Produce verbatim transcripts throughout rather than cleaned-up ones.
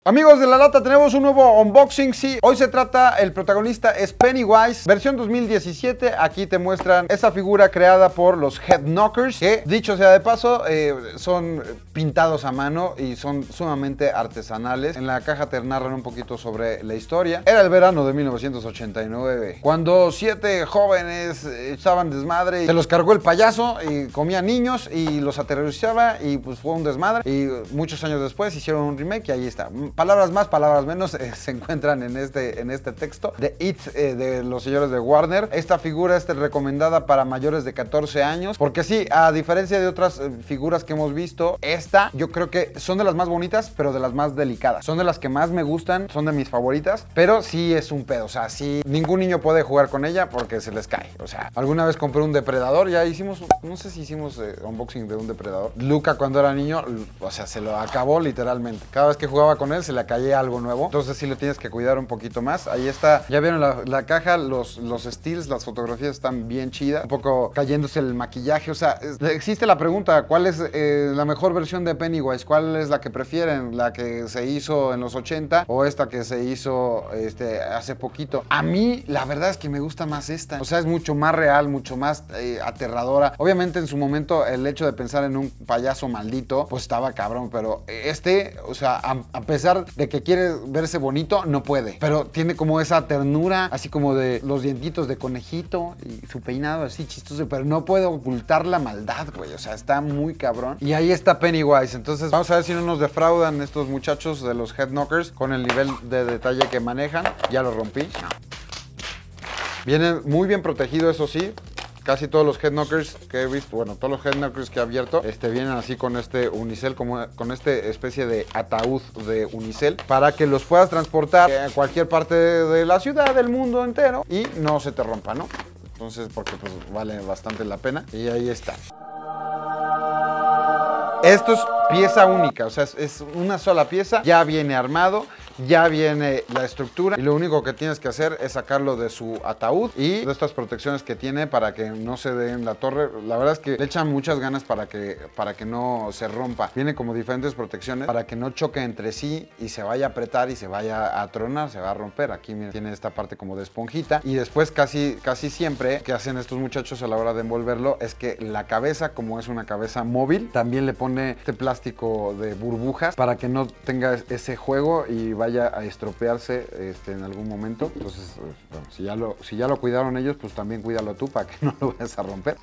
Amigos de La Lata, tenemos un nuevo unboxing. Sí, hoy se trata, el protagonista es Pennywise, versión dos mil diecisiete. Aquí te muestran esa figura creada por los Headknockers, que, dicho sea de paso, eh, son pintados a mano y son sumamente artesanales. En la caja te narran un poquito sobre la historia. Era el verano de mil novecientos ochenta y nueve, cuando siete jóvenes echaban desmadre. Se los cargó el payaso y comía niños y los aterrorizaba, y pues fue un desmadre. Y muchos años después hicieron un remake y ahí está. Palabras más, palabras menos, eh, se encuentran en este, en este texto de It, eh, de los señores de Warner. Esta figura es recomendada para mayores de catorce años, porque sí, a diferencia de otras eh, figuras que hemos visto, esta yo creo que son de las más bonitas, pero de las más delicadas. Son de las que más me gustan, son de mis favoritas, pero sí es un pedo. O sea, sí, ningún niño puede jugar con ella porque se les cae. O sea, alguna vez compré un depredador, ya hicimos, no sé si hicimos eh, unboxing de un depredador. Luca, cuando era niño, o sea, se lo acabó literalmente. Cada vez que jugaba con él se le caía algo nuevo, entonces sí lo tienes que cuidar un poquito más. Ahí está, ya vieron la, la caja, los, los steals, las fotografías están bien chidas, un poco cayéndose el maquillaje. O sea, es, existe la pregunta, ¿cuál es eh, la mejor versión de Pennywise? ¿Cuál es la que prefieren? ¿La que se hizo en los ochenta o esta que se hizo este, hace poquito? A mí la verdad es que me gusta más esta, o sea, es mucho más real, mucho más eh, aterradora. Obviamente en su momento el hecho de pensar en un payaso maldito pues estaba cabrón, pero este, o sea, a, a pesar de que quiere verse bonito, no puede, pero tiene como esa ternura, así como de los dientitos de conejito y su peinado así chistoso, pero no puede ocultar la maldad, güey. O sea, está muy cabrón. Y ahí está Pennywise. Entonces vamos a ver si no nos defraudan estos muchachos de los Headknockers con el nivel de detalle que manejan. Ya lo rompí. No. Viene muy bien protegido, eso sí. Casi todos los Headknockers que he visto, bueno, todos los Headknockers que he abierto, este, vienen así con este unicel, como con este especie de ataúd de unicel, para que los puedas transportar a cualquier parte de la ciudad, del mundo entero, y no se te rompa, ¿no? Entonces, porque pues vale bastante la pena. Y ahí está. Esto es pieza única, o sea, es, es una sola pieza, ya viene armado, ya viene la estructura, y lo único que tienes que hacer es sacarlo de su ataúd y de estas protecciones que tiene para que no se dé en la torre. La verdad es que le echan muchas ganas para que, para que no se rompa. Viene como diferentes protecciones para que no choque entre sí y se vaya a apretar y se vaya a tronar, se va a romper. Aquí miren, tiene esta parte como de esponjita, y después casi, casi siempre que hacen estos muchachos a la hora de envolverlo es que la cabeza, como es una cabeza móvil, también le pone este plástico de burbujas para que no tenga ese juego y vaya a estropearse este, en algún momento. Entonces, bueno, si, ya lo, si ya lo cuidaron ellos, pues también cuídalo tú para que no lo vayas a romper.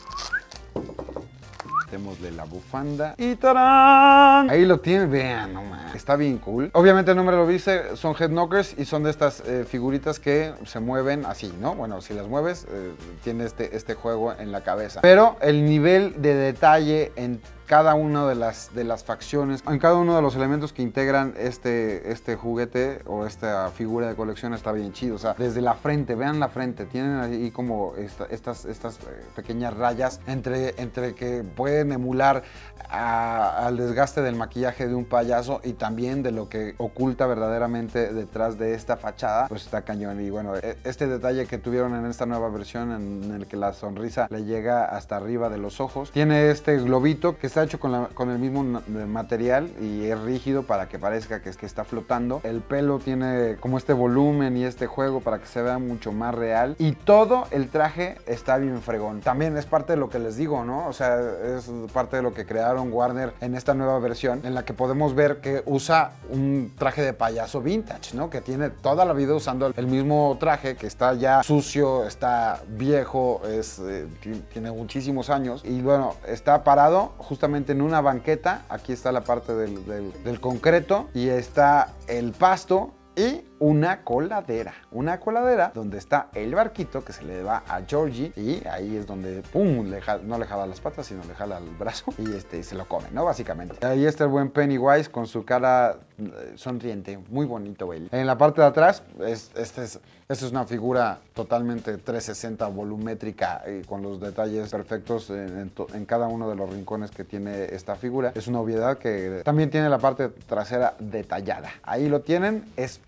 Démosle la bufanda y ¡tarán! Ahí lo tienen, vean, no man. Está bien cool. Obviamente el nombre lo dice, son Headknockers y son de estas eh, figuritas que se mueven así, ¿no? Bueno, si las mueves, eh, tiene este, este juego en la cabeza. Pero el nivel de detalle en cada una de las, de las facciones, en cada uno de los elementos que integran este, este juguete o esta figura de colección está bien chido. O sea, desde la frente, vean la frente, tienen ahí como esta, estas, estas pequeñas rayas entre, entre que pueden emular a, al desgaste del maquillaje de un payaso y también de lo que oculta verdaderamente detrás de esta fachada, pues está cañón. Y bueno, este detalle que tuvieron en esta nueva versión, en el que la sonrisa le llega hasta arriba de los ojos, tiene este globito que está hecho con, la, con el mismo material y es rígido para que parezca que, es que está flotando. El pelo tiene como este volumen y este juego para que se vea mucho más real, y todo el traje está bien fregón. También es parte de lo que les digo, ¿no? O sea, es parte de lo que crearon Warner en esta nueva versión, en la que podemos ver que usa un traje de payaso vintage, ¿no? Que tiene toda la vida usando el mismo traje, que está ya sucio, está viejo, es, eh, tiene muchísimos años, y bueno, está parado justamente en una banqueta. Aquí está la parte del, del, del concreto, y está el pasto y una coladera, una coladera donde está el barquito que se le va a Georgie, y ahí es donde, pum, le jala, no le jala las patas, sino le jala el brazo y este, y se lo come, ¿no? Básicamente. Ahí está el buen Pennywise con su cara sonriente, muy bonito, güey. En la parte de atrás, es, este es, esta es una figura totalmente trescientos sesenta volumétrica, y con los detalles perfectos en, en, en cada uno de los rincones que tiene esta figura. Es una obviedad que también tiene la parte trasera detallada. Ahí lo tienen, es Pennywise.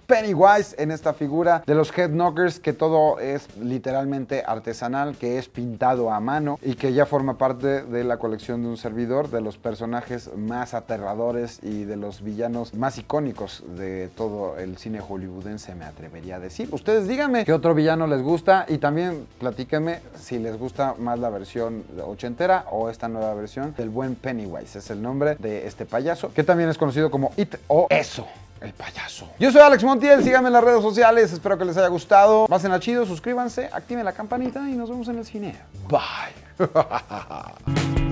Pennywise en esta figura de los Head Knockers, que todo es literalmente artesanal, que es pintado a mano y que ya forma parte de la colección de un servidor, de los personajes más aterradores y de los villanos más icónicos de todo el cine hollywoodense, me atrevería a decir. Ustedes díganme qué otro villano les gusta y también platíquenme si les gusta más la versión ochentera o esta nueva versión del buen Pennywise. Es el nombre de este payaso, que también es conocido como It o Eso, el payaso. Yo soy Alex Montiel, síganme en las redes sociales, espero que les haya gustado. Pásenla chido, suscríbanse, activen la campanita y nos vemos en el cine. Bye.